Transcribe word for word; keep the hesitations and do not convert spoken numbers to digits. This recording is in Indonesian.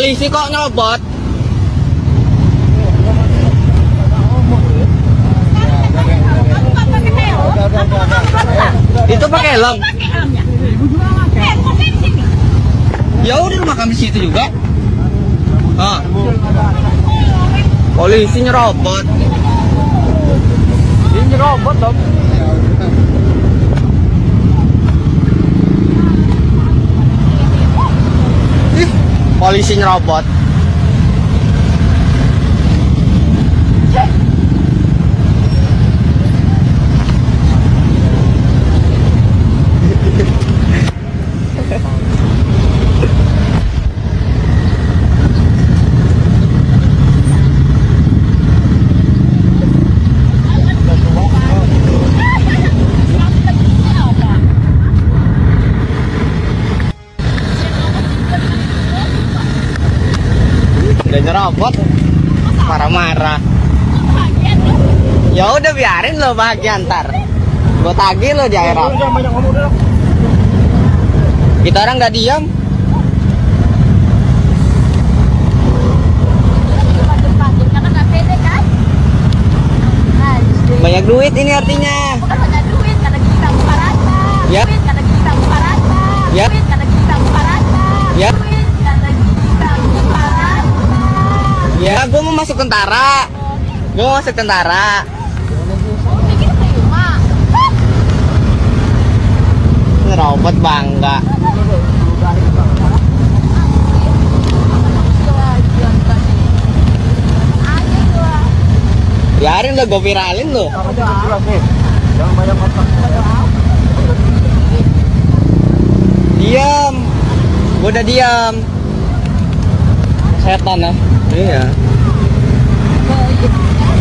Polisi kok nyerobot? Itu pakai helm. Ya udah rumah kami situ juga. Ah. Polisi nyerobot. Ini nyerobot dong. Ih, polisi nyerobot. Udah nyerobot, marah-marah. Ya udah biarin lo bahagia ntar. Gue tagih lo di akhirat. Kita orang nggak diam. Banyak duit ini artinya. Ya. Ya. Ya. Ya, gue mau masuk tentara. Gue mau masuk tentara. Ngerobot bangga. Biarin lo, gue viralin lo. Jangan banyak otak. Diam. Gue udah diam. Setan ya. Iya.